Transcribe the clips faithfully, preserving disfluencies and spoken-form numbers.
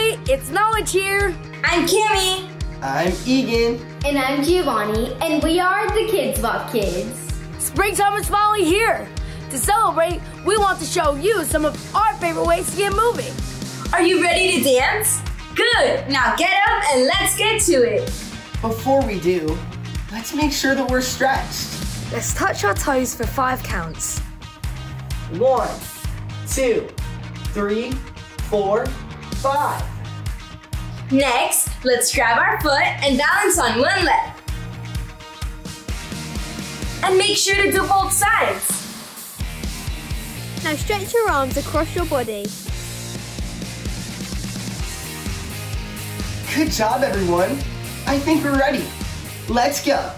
everybody, it's Knowledge here. I'm Kimmy. I'm Egan. And I'm Giovanni, and we are the Kidz Bop Kids. Springtime is finally here. To celebrate, we want to show you some of our favorite ways to get moving. Are you ready to dance? Good, now get up and let's get to it. Before we do, let's make sure that we're stretched. Let's touch our toes for five counts. One, two, three, four, five. Next, let's grab our foot and balance on one leg. And make sure to do both sides. Now stretch your arms across your body. Good job, everyone. I think we're ready. Let's go.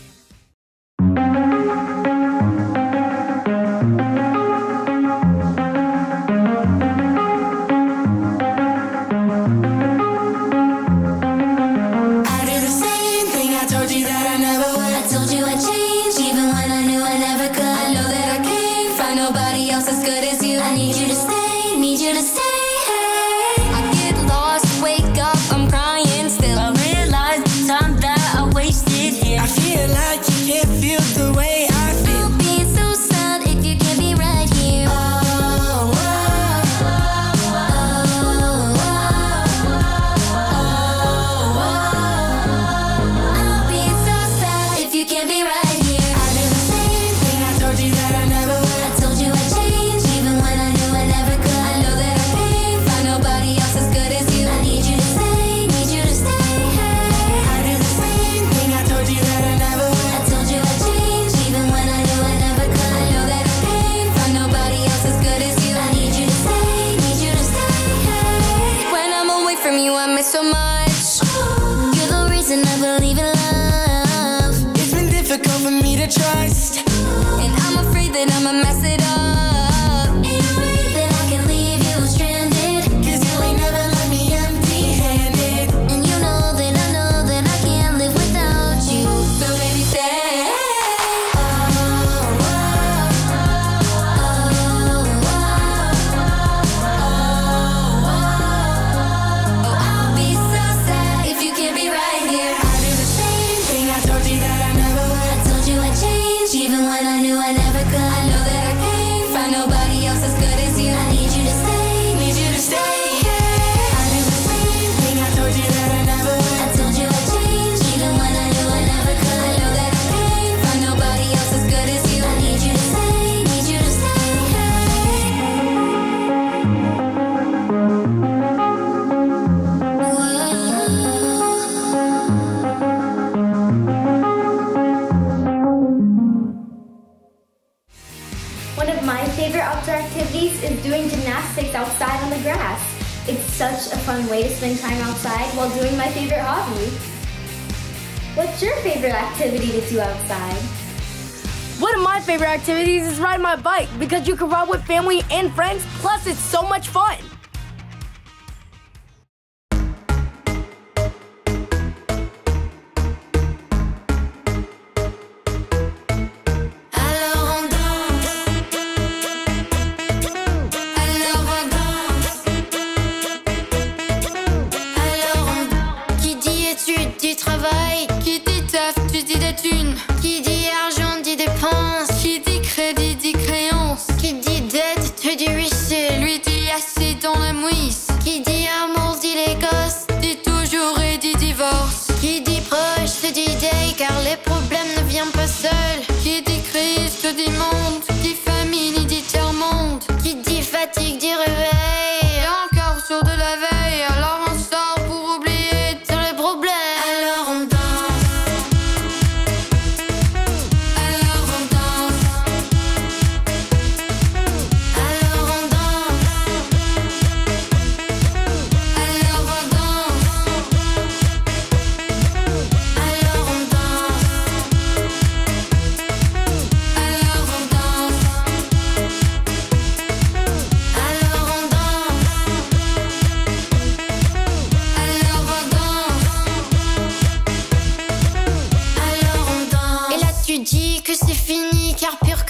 Outside on the grass. It's such a fun way to spend time outside while doing my favorite hobby. What's your favorite activity to do outside? One of my favorite activities is riding my bike because you can ride with family and friends, plus it's so much fun.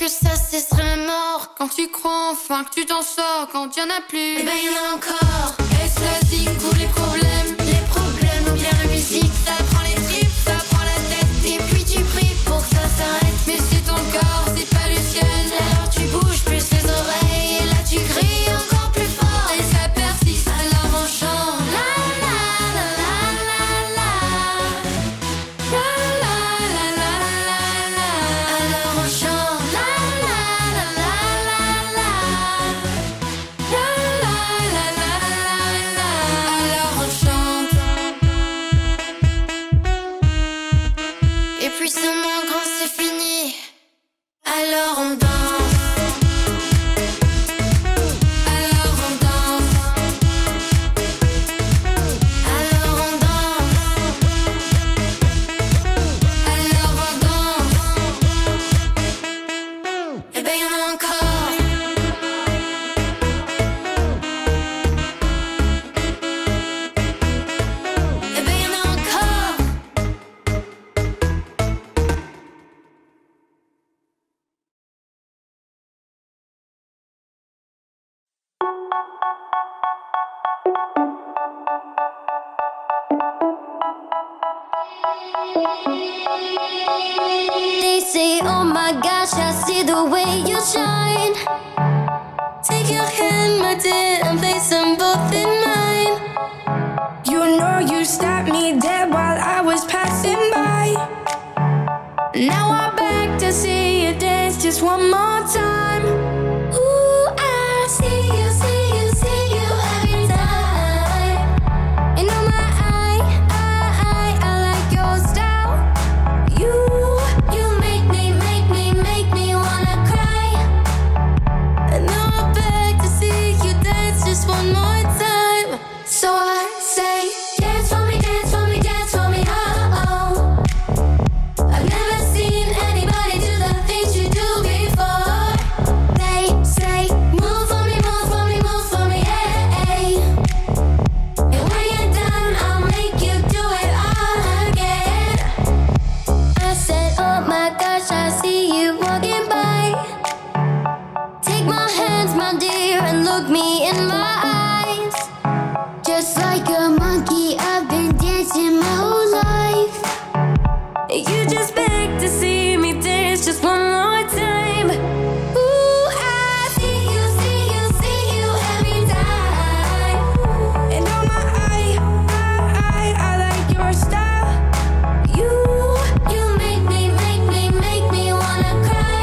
Quand tu crois enfin que tu t'en sors, quand il y en a plus, eh ben il y en a encore. They say, oh my gosh, I see the way you shine. Take your hand, my dear, and place them both in mine. You know you stopped me dead while I was passing by. Now I'm back to see you dance just one more time. Ooh, I see you, see you, see you every time. And oh my, I, I, I, I like your style. You, you make me, make me, make me wanna cry. And now I'm back to see you dance just one more time. So I say, dance for me, dance for me, dance for me, oh, oh. I've never seen anybody do the things you do before. They say, move for me, move for me, move for me, hey, hey. And when you're done, I'll make you do it all again. I said, oh my gosh, I see you walking by. Take my hands, my dear, and look me in my eyes. Just like a monkey, I've been dancing my whole life. You just begged to see me dance just one more time. Ooh, I see you, see you, see you every time. And oh my, I, I, I, I like your style. You, you make me, make me, make me wanna cry.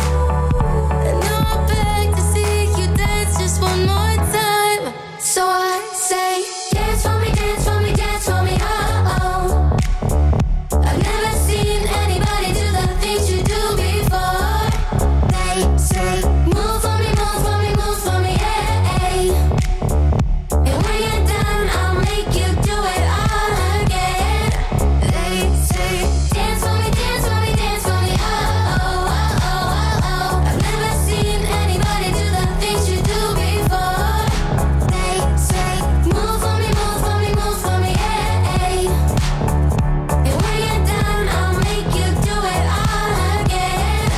And now I'm back to see you dance just one more time. So I say, dance for me, dance for me, dance for me, oh, oh. I've never seen anybody do the things you do before. They say, move for me, move for me, move for me, hey, hey. And when you're done, I'll make you do it all again. They say, dance for me, dance for me, dance for me, oh, oh, oh, oh, oh, oh. I've never seen anybody do the things you do before. They say, move for me, move for me, move for me, hey, hey. And when you're done, I'll make you do it all again.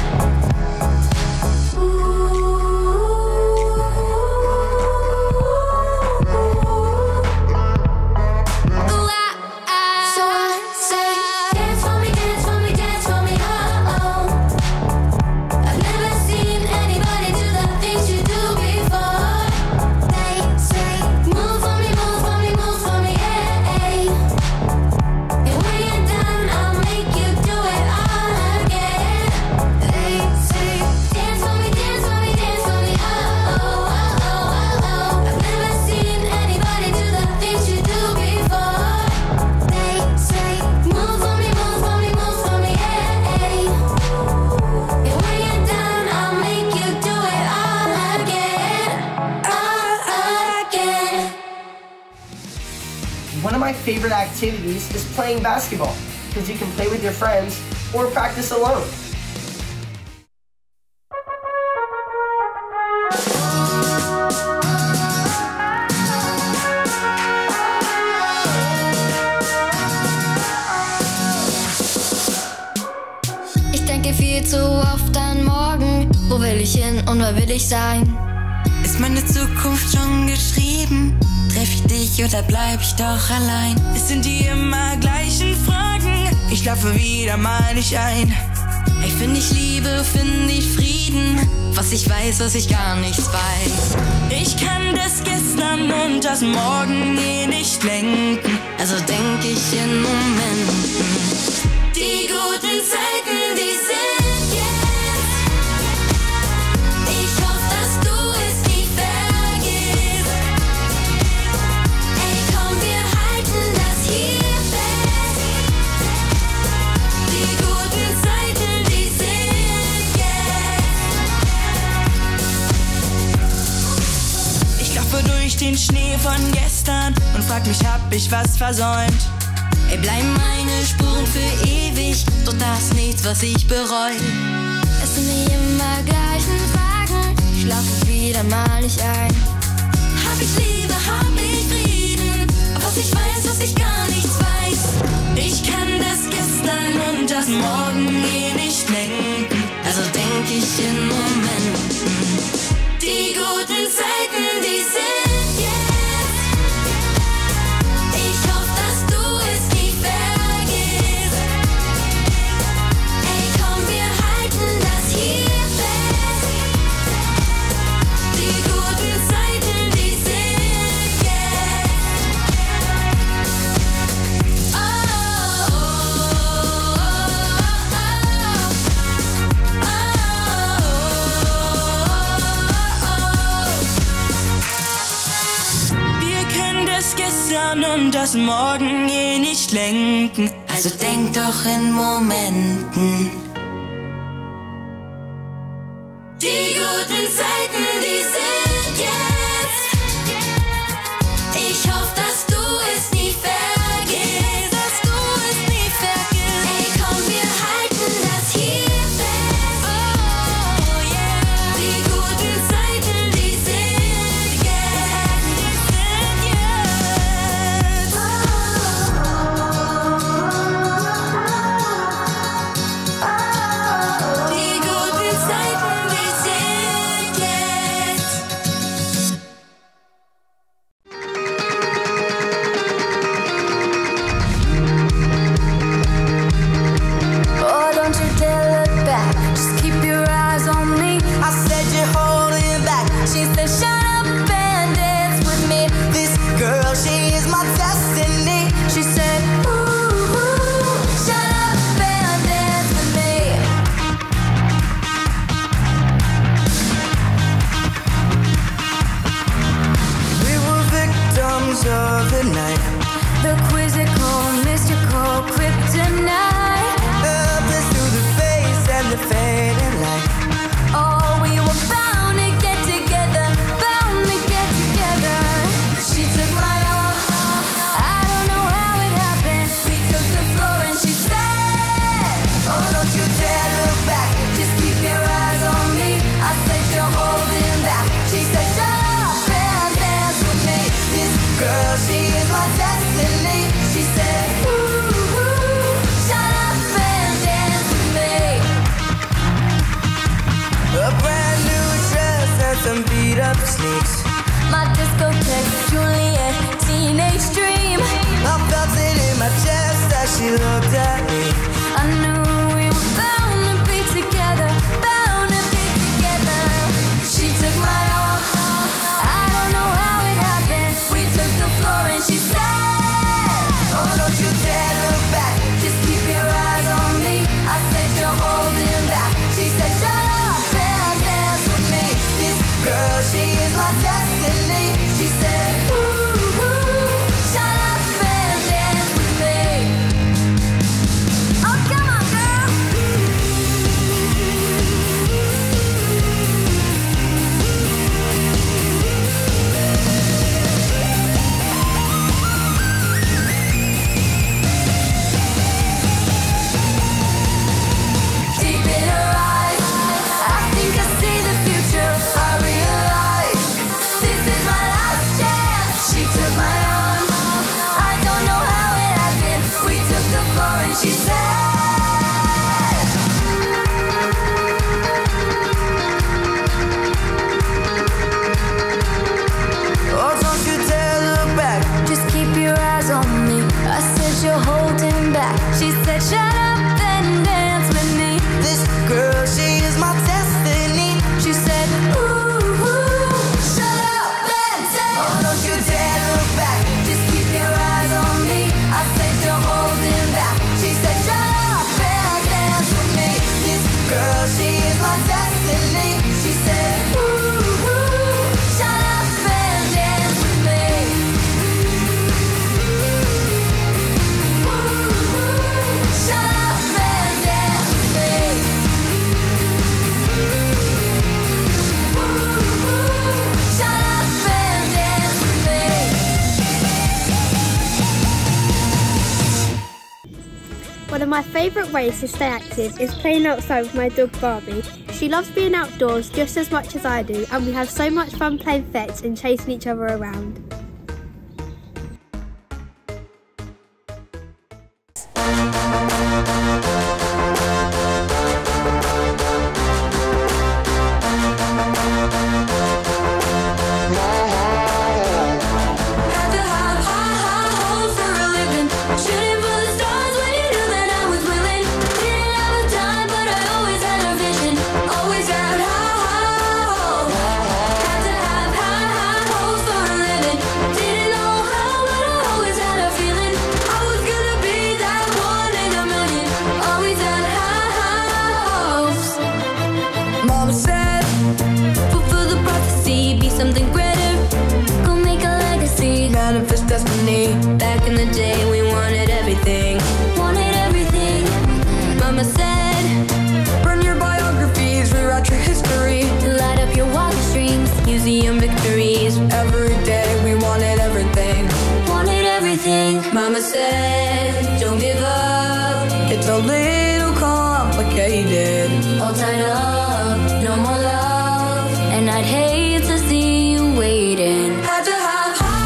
Ooh, I, I. So I say, dance for me, dance for me, dance for me, oh, oh. I've never seen anybody do the things you do before. They say, move for me, move for me, move for me, hey, hey. And when you're done, I'll make you do it all again. They say, dance for me, dance for me, dance for me, oh, oh, oh, oh, oh. I've never seen anybody do the things you do before. They say, move for me, move for me, move for me, hey, hey. And when you're done, I'll make you do it all again, all again. One of my favorite activities is playing basketball, because you can play with your friends or practice alone. Ich denke viel zu oft an morgen. Wo will ich hin und wer will ich sein? Ist meine Zukunft Zukunft schon geschrieben? Treff ich dich oder bleib ich doch allein? Es sind die immer gleichen Fragen. Ich schlafe wieder mal nicht ein. Ey, find ich Liebe, find ich Frieden? Was ich weiß, was ich gar nichts weiß. Ich kann das gestern und das morgen eh nicht lenken. Also denk ich in Momenten. Die guten Zeiten, die sind jetzt. Ich hoffe, dass du es nie vergisst. Ey, komm, wir halten das hier fest. Die guten Zeiten, die sind jetzt. Ich laufe durch den Schnee von gestern und frag mich, hab ich was versäumt? Ey, bleiben meine Spuren für ewig, doch das ist nichts, was ich bereu. Es sind die immer gleichen Fragen, ich schlafe wieder mal nicht ein. Hab ich Liebe, hab ich Frieden, was ich weiß, was ich gar nichts weiß. Ich kann das gestern und das morgen eh nicht lenken, also denk ich in Momenten. Die guten Zeiten, die sind jetzt. Ich hoffe, dass du es nie vergisst. Ey, komm, wir halten das hier fest. Die guten Zeiten, die sind jetzt. Oh, oh, oh, oh, oh. Wir können das gestern und das morgen eh nicht lenken. Also denk doch in Momenten. Die guten Zeiten, die sind jetzt. Ich hoffe, dass du es nie vergisst. Dass du es nie vergisst. Ey, komm, wir halten das hier fest. Oh, yeah. Die guten Zeiten, die sind jetzt. Die sind jetzt. Die guten Zeiten, die sind jetzt. Oh, don't you dare look back. Just keep your eyes on me. I said you're holding back. She said, shut up and dance with me. This girl, she is my destiny. She said, ooh, ooh, shut up and dance with me. We were victims of the night. The quizzical, mystical kryptonite. Love us through the face and the fading light. Oh, we were bound to get together, bound to get together. She took my arm, I don't know how it happened. We took the floor and she said, Oh, don't you dare look back. just keep your eyes on me. I said, you're holding back. She said, shut up and dance with me. This girl, she is my destiny. She said, ooh, ooh, shut up and dance with me. A brand new dress and some beat up sneaks. My discotheque, Juliet, teenage dream. I felt it in my chest as she looked at me. I knew we were bound to be together, bound to be together. She took my arm, I don't know how it happened. We took the floor and she said, Oh, don't you dare look back. just keep your eyes on me. I said, you're holding back. She said, shut up and dance with me. This girl, she is my destiny. She said, ooh, ooh, shut up and dance with me. Oh, come on, girl. Deep in her eyes, I think I see the future. I realize this is my last chance. One of my favourite ways to stay active is playing outside with my dog Barbie. She loves being outdoors just as much as I do, and we have so much fun playing fetch and chasing each other around. Back in the day, we wanted everything. Wanted everything. Mama said, burn your biographies, rewrite your history, light up your wildest dreams, museum victories. Every day, we wanted everything. Wanted everything. Mama said, don't give up. It's a little complicated. All tied up, no more love, and I'd hate to see you waiting. Had to have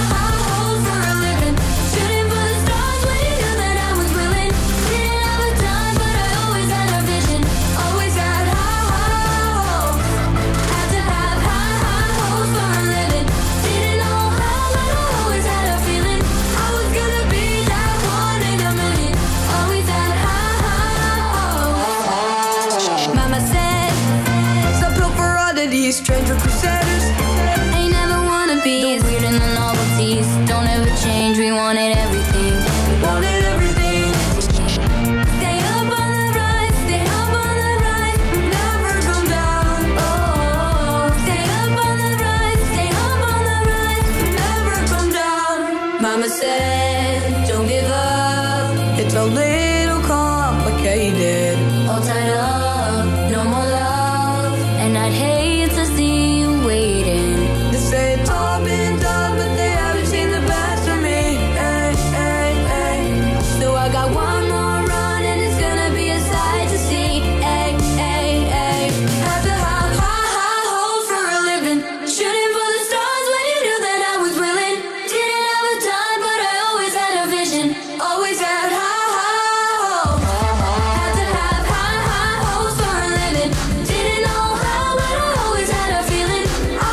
stranger crusaders. I never wanna be the weird and the novelties. Don't ever change, we wanted everything. We wanted everything. Stay up on the rise, stay up on the rise, never come down. Oh, stay up on the rise, stay up on the rise, never come down. Mama said, don't give up. It's a little complicated. All tied up, no more love, and I'd hate waiting. They say it's all been done, but they haven't seen the best of me. Ay, ay, ay. So I got one more run, and it's gonna be a sight to see. Ay, ay, ay. Had to have high, high hopes for a living. Shooting for the stars when you knew that I was willing. Didn't have a time, but I always had a vision. Always had high, high hopes. Had to have high, high hopes for a living. Didn't know how, but I always had a feeling.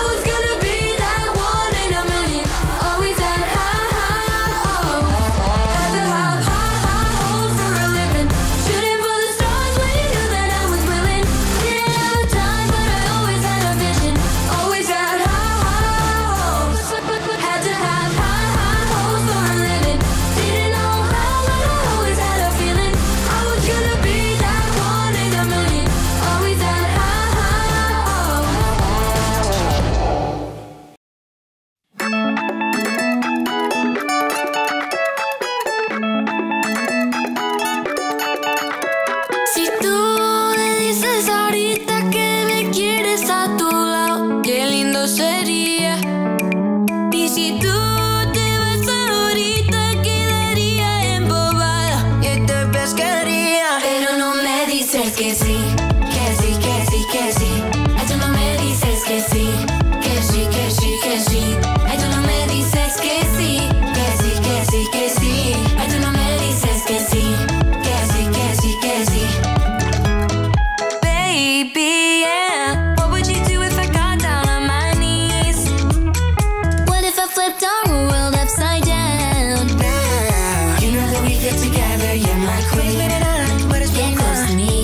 Que sí, que sí, que sí, que sí. Ay, tú no me dices que sí, que sí, que sí, que sí. Ay, tú no me dices que sí, que sí, que sí, que sí. Ay, tú no me dices que sí, que sí, que sí, que sí. Baby, yeah. What would you do if I got down on my knees? What if I flipped our world upside down? Nah, you know that we fit together. You're my queen. Get close to me.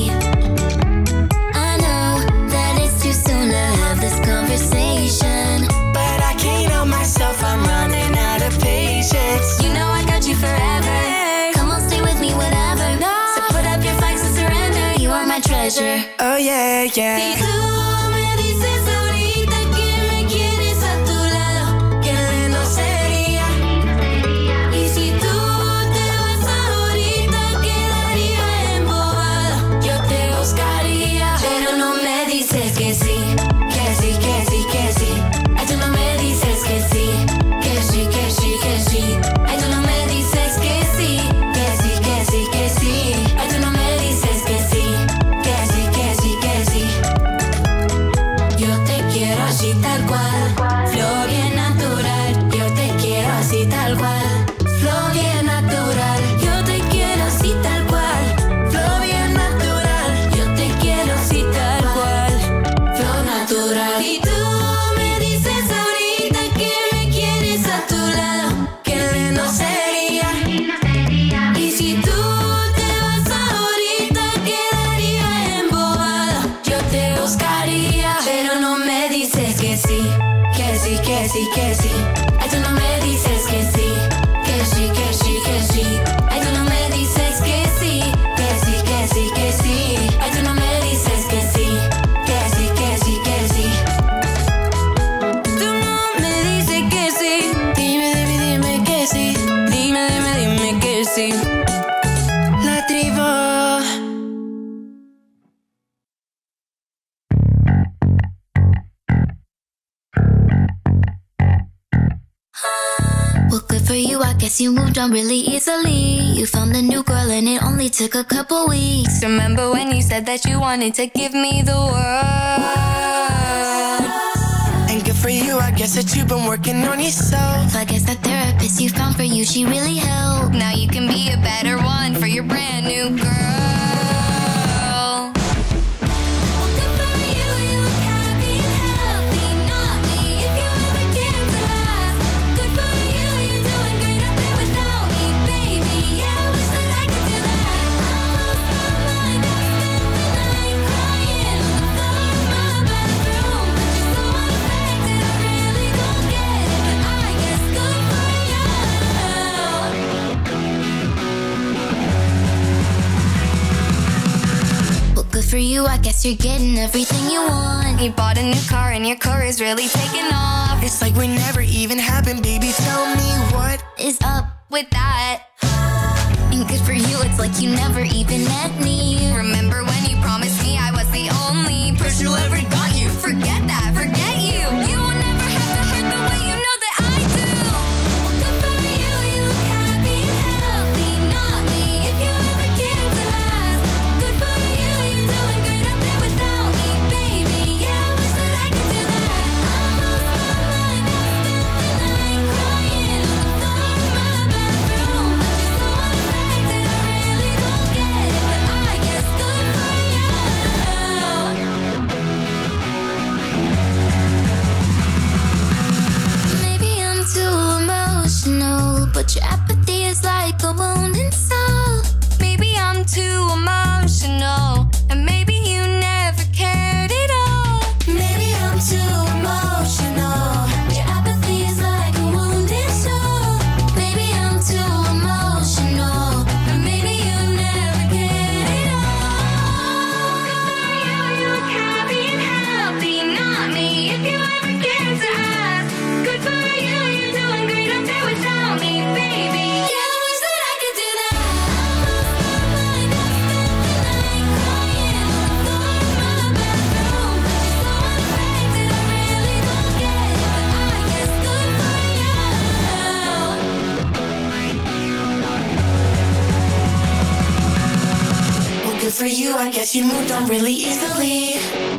Conversation, but I can't help myself, I'm running out of patience. You know I got you forever. Hey. Come on, stay with me, whatever. No. So put up your flags and surrender. You are my treasure. Oh yeah, yeah. Si tú me dices ahorita que me quieres a tu lado, qué lindo sería. Y si tú te vas ahorita, quedaría embobada. Yo te buscaría, pero no me dices que sí. Que sí, que sí, que sí. Ay, tú no me dices que sí. Que sí, que sí, que sí. Ay, tú no me dices que sí. Que sí, que sí, que sí. Ay, tú que sí, que sí. Ay, tú no me dices que sí, que sí, que sí, que sí. Ay, tú no me dices que sí, que sí, que sí, que sí. Ay, tú no me dices que sí, que sí, que sí, que sí. Tú no me dices que sí. Dime, dime, dime que sí. Dime, dime, dime que sí. La tribu. Well, good for you, I guess you moved on really easily. You found a new girl and it only took a couple weeks. Remember when you said that you wanted to give me the world? And good for you, I guess that you've been working on yourself. I guess that therapist you found for you, she really helped. Now you can be a better one for your brand new girl. For you, I guess you're getting everything you want. You bought a new car and your car is really taking off. It's like we never even happened, baby. Tell me what is up with that. And good for you, it's like you never even met me. Remember when you promised me I was the only person who ever got you? Forget that, forget you. You will never have to hurt the way you know that I do. Good for you, you look happy and healthy. Not me, if you ever came to last. Good for you, you're doing great up there without me, baby. Yeah, I wish that I could do that. I lost my mind, I spent the night crying on the floor of my bedroom. But you're so unaffected, I really don't get it. But I guess good for you. Maybe I'm too emotional, but your apathy is like a wounded soul. Maybe I'm too emotional, and maybe you never cared at all. Maybe I'm too emotional. Your apathy is like a wounded soul. Maybe I'm too emotional, but maybe you never cared at all. You, you look happy and healthy, not me. If you ever cared to ask, good for you, you're doing great up there without me, baby. Yeah, I wish that I could do that. I lost my mind, I spent the night crying on the floor of my bedroom. But you're so unaffected, I really don't get it. But I guess good for you. well, good for you, I guess you moved on really easily.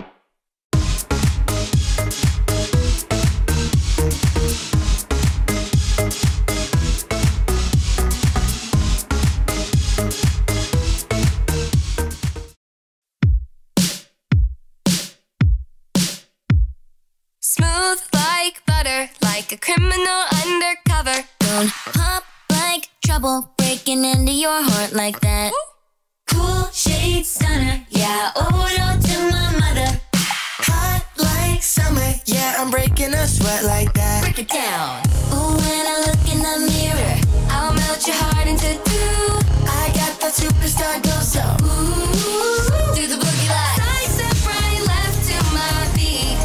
Smooth like butter, like a criminal undercover. Don't pop like trouble, breaking into your heart like that. Cool shade stunner, yeah, owe it all to my mother. Hot like summer, yeah, I'm breaking a sweat like that. Break it down. Ooh, when I look in the mirror, I'll melt your heart into dew. I got that superstar glow, so Ooh, do the boogie like side step right left to my beat.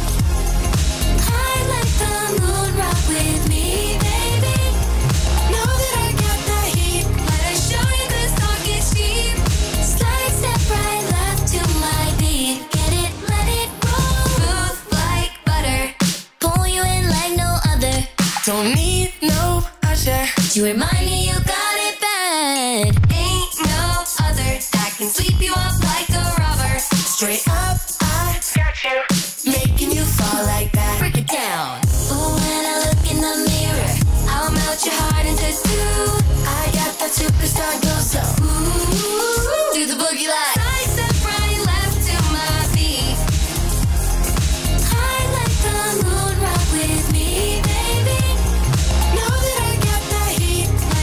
I'd like the moon rock with me, baby. know that I got the heat. Let us show you this song gets cheap. Slide step right left to my beat. Get it, let it roll. Smooth like butter. Pull you in like no other. Don't need no usher. You remind me you got it bad. Ain't no other that can sweep you up like a rubber. Straight up, I got you, making you fall like that. Break it down. Ooh, when I look in the mirror, I'll melt your heart into dew. I got that superstar glow, so Ooh, do the boogie like side step right left to my beat. I'd like the moon rock with me, baby. know that I got the heat. Let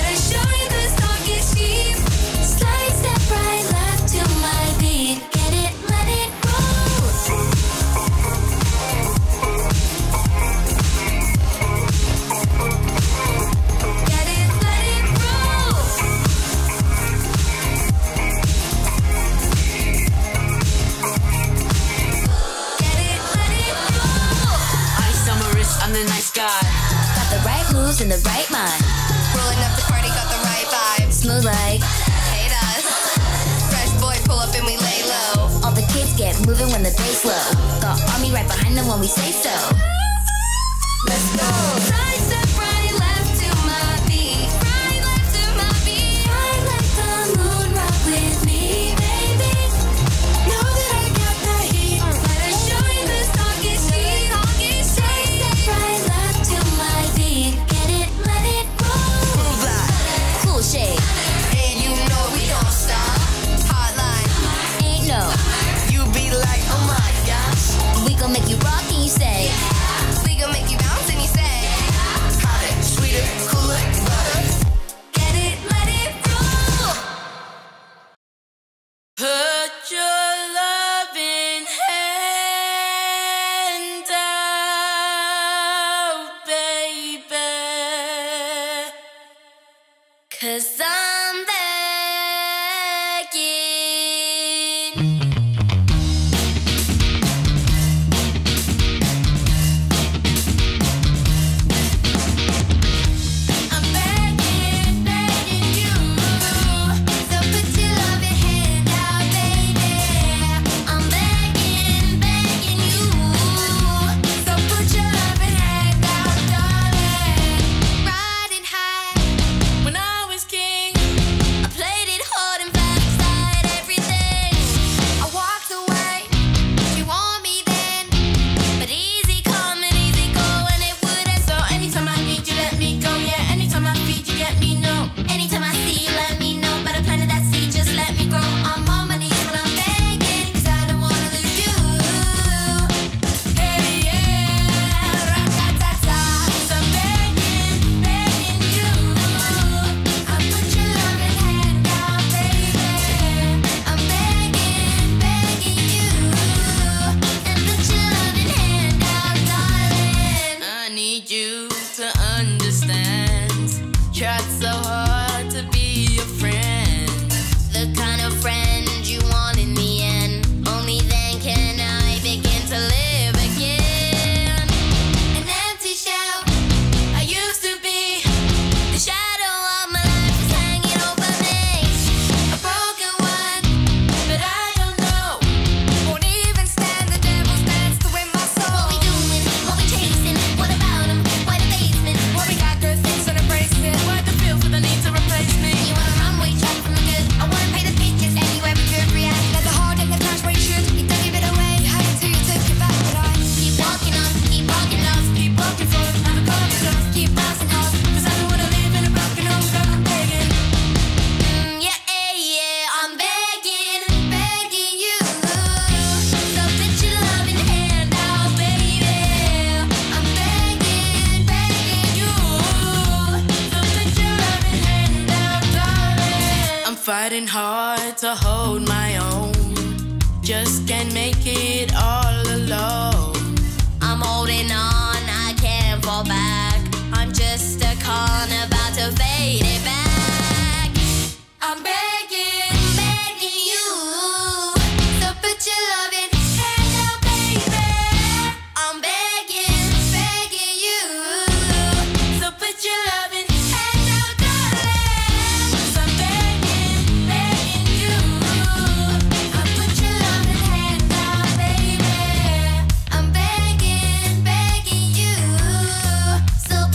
sky. Got the right moves in the right mind. Rolling up the party, got the right vibe. Smooth like Hate us. Fresh boy, pull up and we lay low. all the kids get moving when the bass low. Got army right behind them when we say so. Let's go. Side step, right, left to my beat. Right, left to my beat. Right like the moon, rock with me, baby. Know that I got the heat. Let us show you this doggy street. Doggy street. Side step, right, left to my beat. Get it, let it roll. Move like cool shade. And you know we don't stop. Hotline. Ain't no, You be like, oh my gosh. we gon' make you rock and you say. We gon' make you bounce and you say. Hotter, sweeter, cooler, butter. Get it, let it roll. Put your loving hand out, baby. 'Cause I'm begging. I'm begging, begging you. So put your loving hand out, baby. I'm begging, begging you. So put your loving hand out, darling. Riding high when I was king. I played it hard and fast, inside everything. I walked away. You want me then, but easy come and easy go, and it wouldn't. So anytime I need you, let me go. Yeah, anytime I feed you, get me no. Anytime I see you, let me know. But I planted that seed, just let me grow. I'm on my knees when I'm begging, 'cause I don't wanna lose you. Hey, yeah, ra-ta-ta-ta. So I'm begging, begging you. I put your loving hand out, baby. I'm begging, begging you. And put your loving hand out, darling. I need you to understand. Tried so hard to be your friend. The kind of friend you want in the end. Only then can I begin to live again. An empty shell I used to be. The shadow of my life is hanging over me. A broken one, but I don't know. Won't even stand the devil's dance to win my soul. What we doing? What we chasing? What about 'em? Why the basement? What we got good things on a bracelet. What the feel for the need to replace me? You wanna runway track from the good? I wanna pay the pictures anywhere we could react. Got the heart and the cash where you should. You don't give it away. Had it till you took it back, but I keep walking on, keep walking off, keep walking for. Never call it off, keep bouncing off. 'Cause I don't wanna live in a broken home, girl, I'm begging. Mm, yeah, yeah, yeah, I'm begging, begging you. So put your loving hand out, baby. I'm begging, begging you. So put your loving hand out, darling. I'm fighting hard to hold my own. Just can't make it all alone. I'm holding on, I can't fall back. I'm just a con about to fade it back. I'm begging, begging you. So put your loving hand out, baby. I'm begging, begging you. So put your loving hand out, darling. 'Cause I'm begging, begging you. I put your loving hand out, baby. I'm begging, begging you. So put your loving hand out.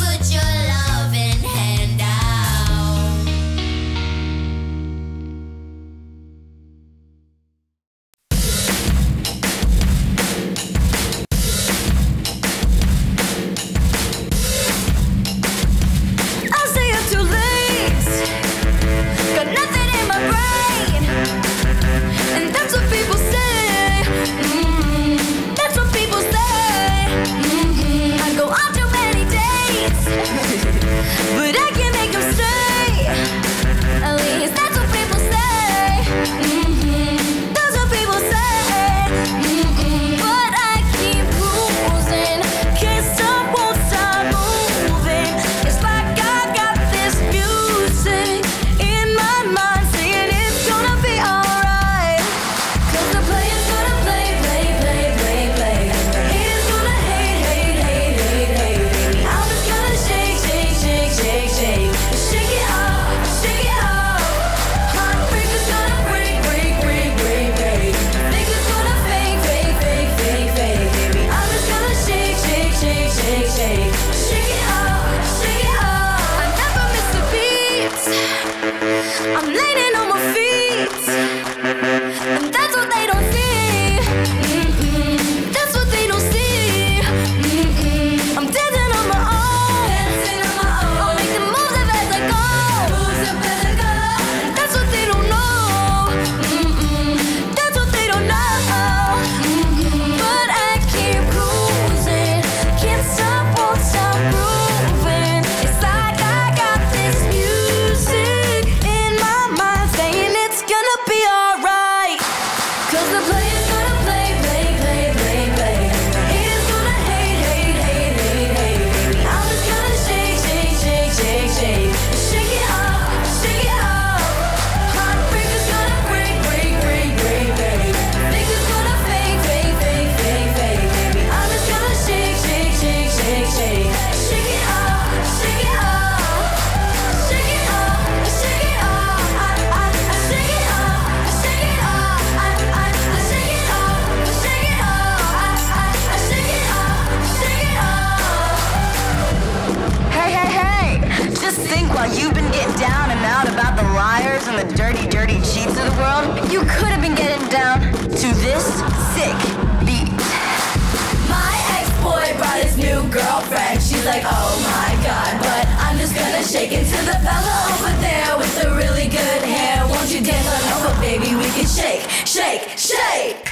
lives on the dirty, dirty cheats of the world, you could have been getting down to this sick beat. My ex-boy brought his new girlfriend. She's like, oh my god, but I'm just gonna shake it to the fella over there with the really good hair. Won't you dance on over, baby? We can shake, shake, shake.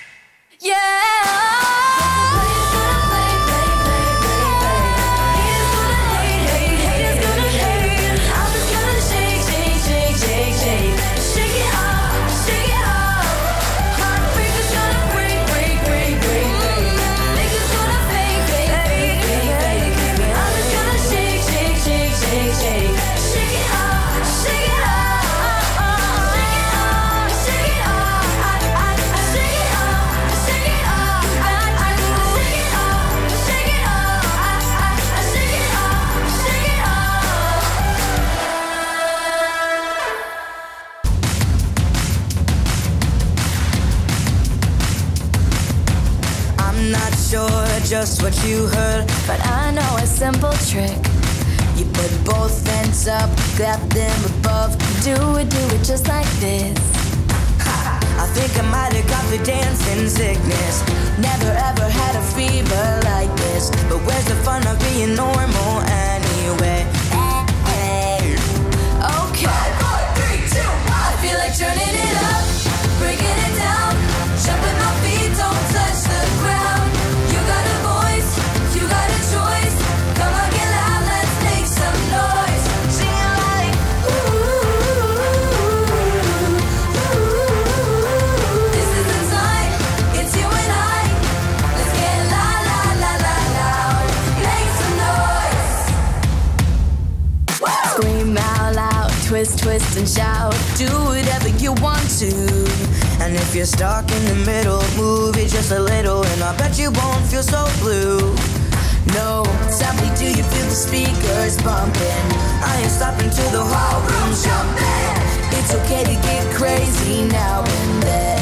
Yeah. Just what you heard, but I know a simple trick. You put both hands up, clap them above. Do it, do it just like this. Ha, I think I might have got the dancing sickness. Never ever had a fever like this. But where's the fun of being normal anyway? Okay. Five, four, three, two, one. I feel like turning it up, breaking it down, jumping my feet, don't touch the ground. Twist, twist, and shout. Do whatever you want to. And if you're stuck in the middle, move it just a little, and I bet you won't feel so blue. No, sadly, do you feel the speakers bumping? I ain't stopping till the whole room's jumping. It's okay to get crazy now and then.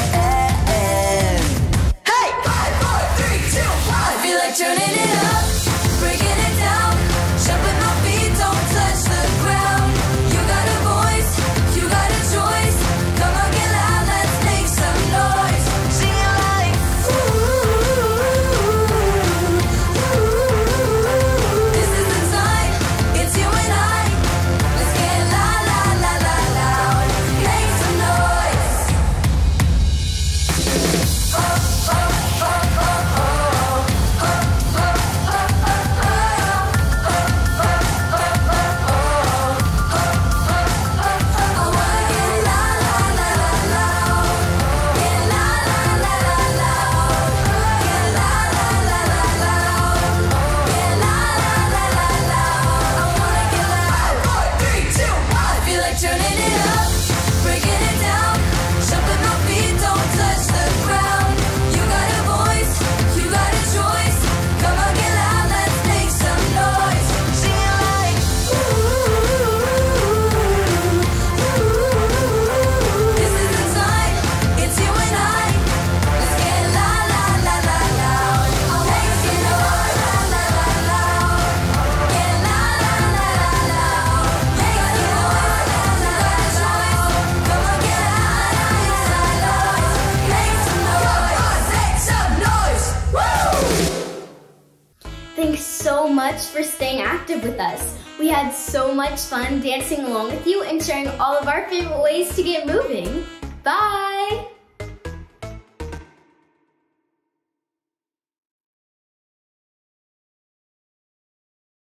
Hey! Five, four, three, two, one. I feel like turning it up, breaking it down, jumping my feet, don't touch the ground. So much for staying active with us. We had so much fun dancing along with you and sharing all of our favorite ways to get moving. Bye!